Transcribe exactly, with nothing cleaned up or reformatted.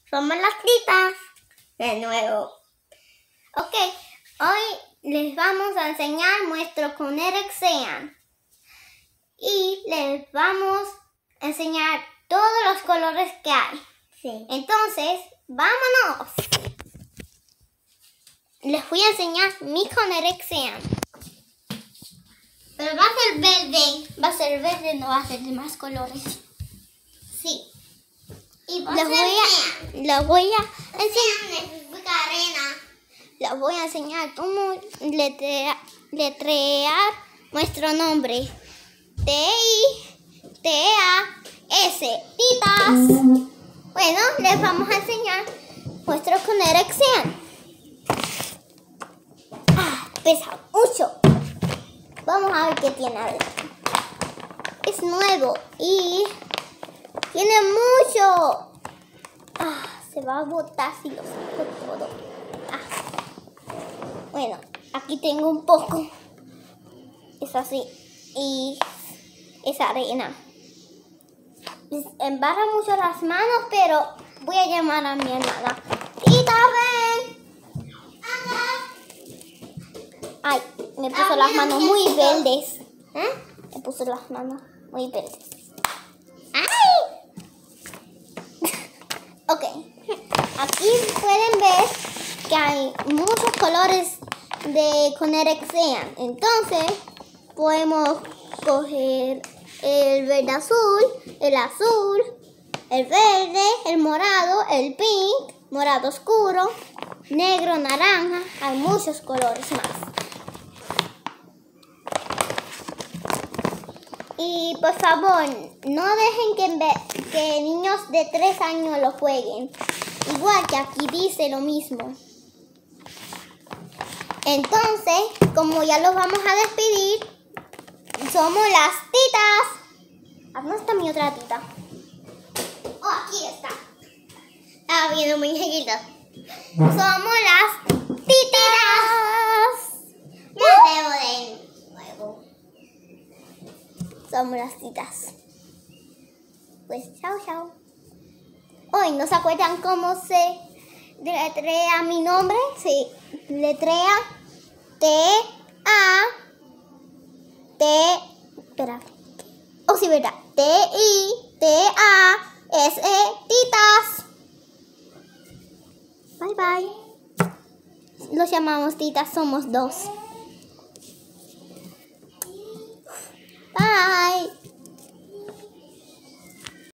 Somos las titas. De nuevo. Ok, hoy les vamos a enseñar nuestro Connect Exam. Y les vamos a enseñar todos los colores que hay. Sí. Entonces, vámonos. Les voy a enseñar mi Connect Exam. Pero va a ser verde. Va a ser verde, no va a ser de más colores. Sí. Y les voy a, les voy a enseñar. Les voy a enseñar cómo letrear, letrear nuestro nombre. T I T A S. Titas. Bueno, les vamos a enseñar nuestro Connect Exam. Ah, pesa mucho. Vamos a ver qué tiene adentro. Es nuevo y tiene mucho. Ah, se va a botar si lo saco todo. Ah. Bueno, aquí tengo un poco. Es así. Y es arena. Embarra mucho las manos, pero voy a llamar a mi hermana. ¡Tita, ven! Ay, me puso las manos muy verdes. ¿Eh? Me puso las manos muy verdes. ¡Ay! Ok. Aquí pueden ver que hay muchos colores de Connect Exam. Entonces, podemos coger el verde azul, el azul, el verde, el morado, el pink, morado oscuro, negro, naranja. Hay muchos colores más. Y por favor, no dejen que, que niños de tres años lo jueguen. Igual que aquí dice lo mismo. Entonces, como ya los vamos a despedir, somos las titas. ¿Dónde está mi otra tita? Oh, aquí está. Estaba viendo muy enseguida. Somos las titas. Ya veo de nuevo. Somos las titas. Pues chao, chao. Hoy, ¿no se acuerdan cómo se letrea mi nombre? Sí, letrea T A T. Espera. Oh, sí, verdad. T I T A S E. Titas. Bye, bye. Los llamamos titas, somos dos. Bye.